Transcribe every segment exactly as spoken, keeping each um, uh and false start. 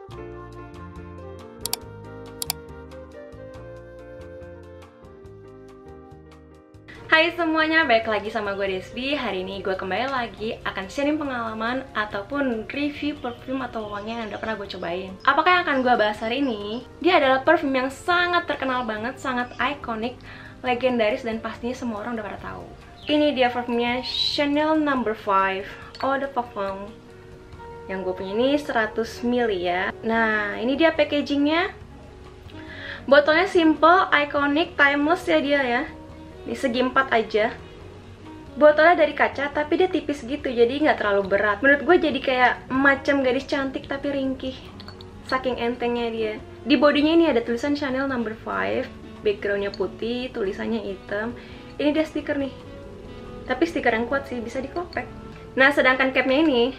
Hai semuanya, balik lagi sama gue Desbi. Hari ini gue kembali lagi akan sharing pengalaman ataupun review perfume atau wangi yang udah pernah gue cobain. Apakah yang akan gue bahas hari ini? Dia adalah perfume yang sangat terkenal banget, sangat ikonik, legendaris, dan pastinya semua orang udah pada tahu. Ini dia parfumnya Chanel Number five Eau de Parfum. Yang gue punya ini seratus mililiter ya. Nah, ini dia packagingnya. Botolnya simple, ikonik, timeless ya dia ya. Di segi empat aja. Botolnya dari kaca tapi dia tipis gitu, jadi nggak terlalu berat. Menurut gue jadi kayak macam gadis cantik tapi ringkih, saking entengnya dia. Di bodinya ini ada tulisan Chanel Number five, backgroundnya putih, tulisannya hitam. Ini dia stiker nih, tapi stiker yang kuat sih, bisa diklopek. Nah, sedangkan capnya ini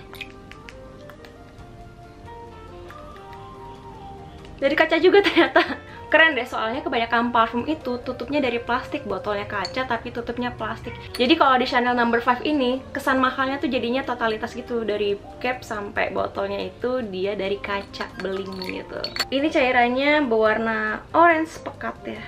dari kaca juga ternyata. Keren deh, soalnya kebanyakan parfum itu tutupnya dari plastik, botolnya kaca tapi tutupnya plastik. Jadi kalau di Chanel Number five ini, kesan mahalnya tuh jadinya totalitas gitu. Dari cap sampai botolnya itu dia dari kaca beling gitu. Ini cairannya berwarna orange pekat ya.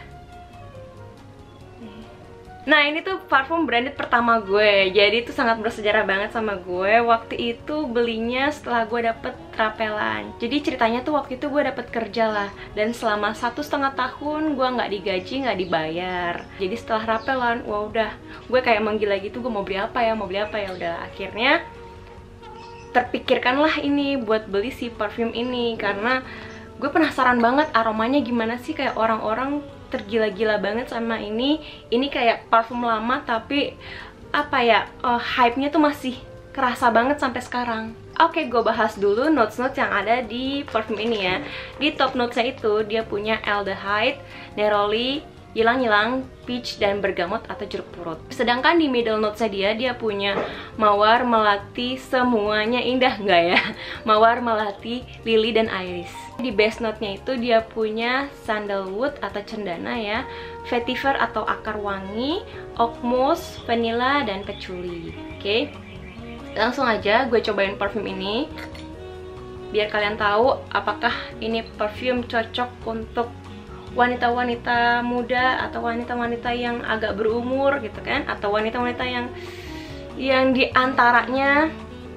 Nah, ini tuh parfum branded pertama gue, jadi itu sangat bersejarah banget sama gue. Waktu itu belinya setelah gue dapet rapelan. Jadi ceritanya tuh waktu itu gue dapet kerja lah, dan selama satu setengah tahun gue nggak digaji, nggak dibayar. Jadi setelah rapelan, wah udah, gue kayak menggila gitu, gue mau beli apa ya, mau beli apa ya. Udah, akhirnya terpikirkanlah ini buat beli si parfum ini, karena gue penasaran banget aromanya gimana sih, kayak orang-orang tergila-gila banget sama ini. Ini kayak parfum lama tapi apa ya, uh, hype-nya tuh masih kerasa banget sampai sekarang. Oke, gue bahas dulu notes-notes yang ada di parfum ini ya. Di top notes-nya itu dia punya aldehyde, neroli, ylang-ylang, peach, dan bergamot atau jeruk purut. Sedangkan di middle notes-nya dia, dia punya mawar, melati, semuanya indah nggak ya? Mawar, melati, lili, dan iris. Di base note-nya itu dia punya sandalwood atau cendana ya, vetiver atau akar wangi, oak moss, vanilla, dan patchouli. Oke, langsung aja gue cobain parfum ini biar kalian tahu apakah ini parfum cocok untuk wanita-wanita muda atau wanita-wanita yang agak berumur gitu kan, atau wanita-wanita yang yang diantaranya.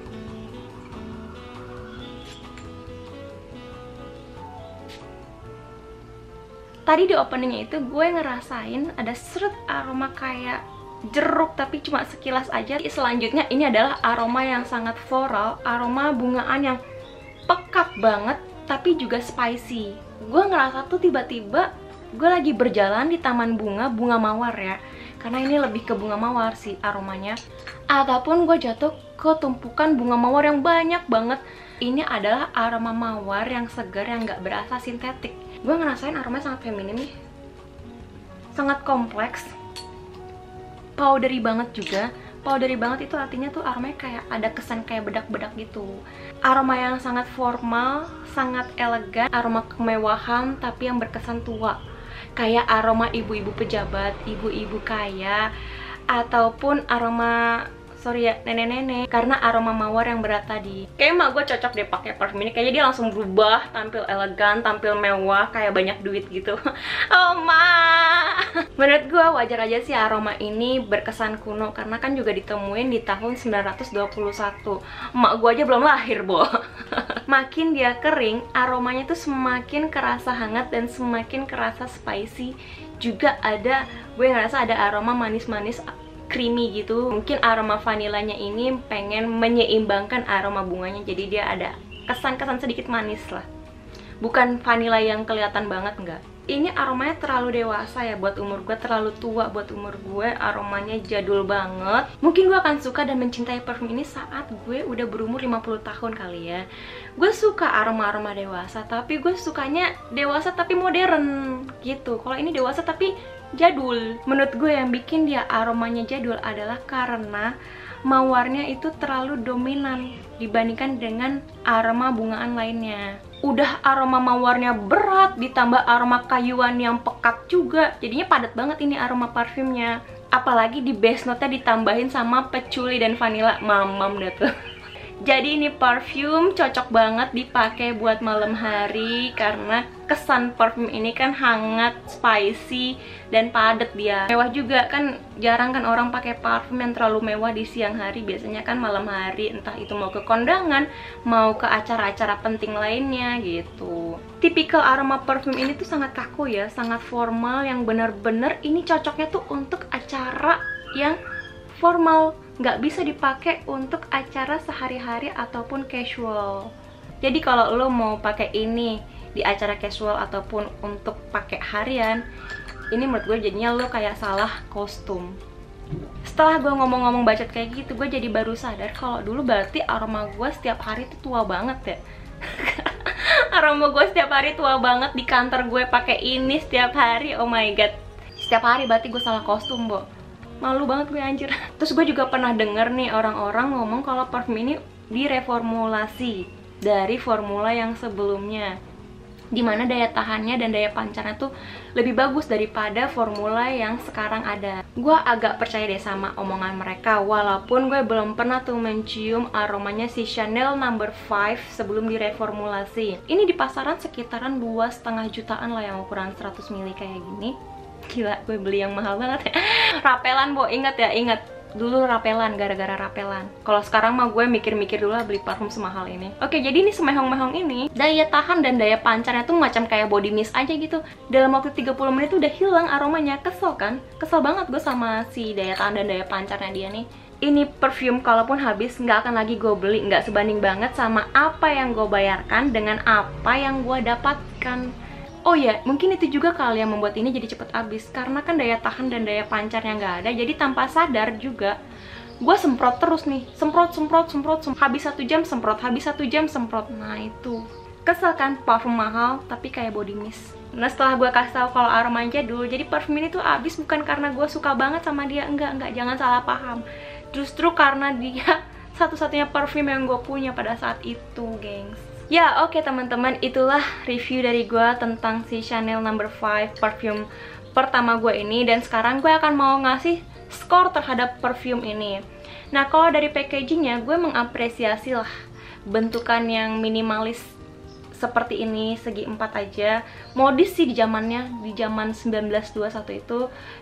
Tadi di openingnya itu gue ngerasain ada seret aroma kayak jeruk tapi cuma sekilas aja. Selanjutnya ini adalah aroma yang sangat floral, aroma bungaan yang pekat banget tapi juga spicy. Gue ngerasa tuh tiba-tiba gue lagi berjalan di taman bunga, bunga mawar ya, karena ini lebih ke bunga mawar sih aromanya. Ataupun gue jatuh ke tumpukan bunga mawar yang banyak banget. Ini adalah aroma mawar yang segar, yang gak berasa sintetik. Gue ngerasain aromanya sangat feminim nih, sangat kompleks, powdery banget juga. Powdery banget itu artinya tuh aromanya kayak ada kesan kayak bedak-bedak gitu. Aroma yang sangat formal, sangat elegan, aroma kemewahan tapi yang berkesan tua. Kayak aroma ibu-ibu pejabat, ibu-ibu kaya, ataupun aroma, sorry ya, nenek-nenek, karena aroma mawar yang berat tadi. Kayak mak gue cocok deh pakai parfum ini. Kayaknya dia langsung berubah, tampil elegan, tampil mewah, kayak banyak duit gitu. Oh ma, menurut gue wajar aja sih aroma ini berkesan kuno, karena kan juga ditemuin di tahun sembilan ratus dua puluh satu. Mak gue aja belum lahir, Bo. Makin dia kering, aromanya tuh semakin kerasa hangat dan semakin kerasa spicy. Juga ada, gue ngerasa ada aroma manis-manis, creamy gitu. Mungkin aroma vanilanya ini pengen menyeimbangkan aroma bunganya, jadi dia ada kesan-kesan sedikit manis lah. Bukan vanila yang kelihatan banget, enggak. Ini aromanya terlalu dewasa ya buat umur gue, terlalu tua buat umur gue. Aromanya jadul banget. Mungkin gue akan suka dan mencintai parfum ini saat gue udah berumur lima puluh tahun kali ya. Gue suka aroma-aroma dewasa, tapi gue sukanya dewasa tapi modern gitu. Kalau ini dewasa tapi jadul. Menurut gue yang bikin dia aromanya jadul adalah karena mawarnya itu terlalu dominan dibandingkan dengan aroma bungaan lainnya. Udah aroma mawarnya berat, ditambah aroma kayuan yang pekat juga, jadinya padat banget ini aroma parfumnya. Apalagi di base note-nya ditambahin sama patchouli dan vanilla, mamam dah tuh. Jadi ini parfum cocok banget dipakai buat malam hari karena kesan parfum ini kan hangat, spicy, dan padat dia. Mewah juga kan, jarang kan orang pakai parfum yang terlalu mewah di siang hari. Biasanya kan malam hari, entah itu mau ke kondangan, mau ke acara-acara penting lainnya gitu. Tipikal aroma parfum ini tuh sangat kaku ya, sangat formal, yang bener-bener ini cocoknya tuh untuk acara yang formal, nggak bisa dipakai untuk acara sehari-hari ataupun casual. Jadi kalau lo mau pakai ini di acara casual ataupun untuk pakai harian, ini menurut gue jadinya lo kayak salah kostum. Setelah gue ngomong-ngomong bacot kayak gitu, gue jadi baru sadar kalau dulu berarti aroma gue setiap hari tuh tua banget ya. Aroma gue setiap hari tua banget, di kantor gue pakai ini setiap hari. Oh my god, setiap hari berarti gue salah kostum, Bo. Malu banget gue anjir. Terus gue juga pernah denger nih orang-orang ngomong kalau parfum ini direformulasi dari formula yang sebelumnya, dimana daya tahannya dan daya pancarnya tuh lebih bagus daripada formula yang sekarang ada. Gue agak percaya deh sama omongan mereka, walaupun gue belum pernah tuh mencium aromanya si Chanel number five sebelum direformulasi. Ini di pasaran sekitaran dua setengah jutaan lah, yang ukuran seratus mililiter kayak gini. Gila, gue beli yang mahal banget ya. Rapelan, Bo, inget ya, inget dulu rapelan, gara-gara rapelan. Kalau sekarang mah gue mikir-mikir dulu lah beli parfum semahal ini. Oke, jadi ini semehong-mehong ini, daya tahan dan daya pancarnya tuh macam kayak body mist aja gitu. Dalam waktu tiga puluh menit tuh udah hilang aromanya. Kesel kan? Kesel banget gue sama si daya tahan dan daya pancarnya dia nih. Ini perfume kalaupun habis nggak akan lagi gue beli, nggak sebanding banget sama apa yang gue bayarkan dengan apa yang gue dapatkan. Oh ya, mungkin itu juga kali yang membuat ini jadi cepet habis, karena kan daya tahan dan daya pancarnya nggak ada. Jadi tanpa sadar juga gue semprot terus nih, semprot, semprot, semprot, semprot. Habis satu jam semprot, habis satu jam semprot. Nah itu kesel kan, parfum mahal tapi kayak body mist. Nah setelah gue kasih tahu kalau aromanya jadul, jadi parfum ini tuh habis bukan karena gue suka banget sama dia, enggak, enggak, jangan salah paham. Justru karena dia satu-satunya parfum yang gue punya pada saat itu, gengs. Ya oke okay, teman-teman, itulah review dari gue tentang si Chanel number five parfum pertama gue ini. Dan sekarang gue akan mau ngasih skor terhadap parfum ini. Nah kalau dari packagingnya, gue mengapresiasi lah bentukan yang minimalis seperti ini, segi empat aja. Modis sih di zamannya, di zaman seribu sembilan ratus dua puluh satu itu,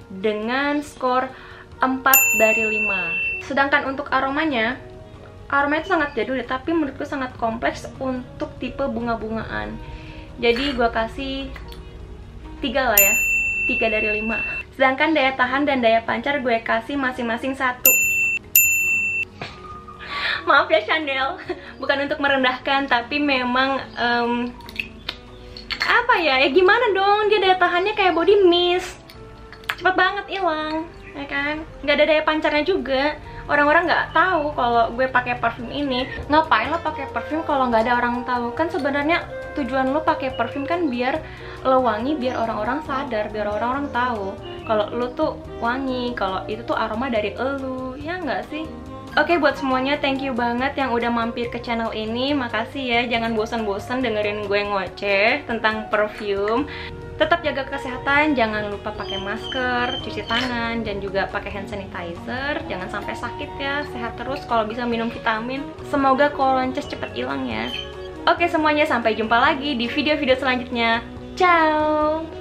dengan skor empat dari lima. Sedangkan untuk aromanya, aromanya itu sangat jadul ya, tapi menurutku sangat kompleks untuk tipe bunga-bungaan. Jadi gue kasih tiga lah ya, tiga dari lima. Sedangkan daya tahan dan daya pancar gue kasih masing-masing satu. Maaf ya Chanel, bukan untuk merendahkan, tapi memang um, apa ya, ya gimana dong, dia daya tahannya kayak body mist, cepet banget hilang, ya kan? Nggak ada daya pancarnya juga. Orang-orang nggak tahu kalau gue pakai parfum ini. Ngapain lo pakai parfum kalau nggak ada orang tahu? Kan sebenarnya tujuan lo pakai parfum kan biar lo wangi, biar orang-orang sadar, biar orang-orang tahu kalau lo tuh wangi, kalau itu tuh aroma dari lo, ya nggak sih? Oke, buat semuanya thank you banget yang udah mampir ke channel ini. Makasih ya, jangan bosan-bosan dengerin gue ngoceh tentang perfume. Tetap jaga kesehatan, jangan lupa pakai masker, cuci tangan, dan juga pakai hand sanitizer. Jangan sampai sakit ya, sehat terus, kalau bisa minum vitamin. Semoga kolonces cepet hilang ya. Oke semuanya, sampai jumpa lagi di video-video selanjutnya. Ciao!